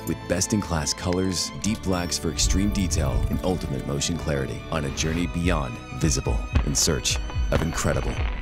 with best-in-class colors, deep blacks for extreme detail, and ultimate motion clarity on a journey beyond visible in search of incredible.